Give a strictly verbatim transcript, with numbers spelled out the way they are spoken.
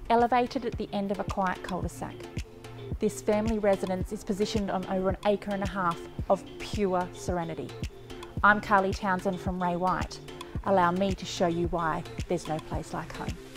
Elevated at the end of a quiet cul-de-sac, this family residence is positioned on over an acre and a half of pure serenity. I'm Carly Townsend from Ray White. Allow me to show you why there's no place like home.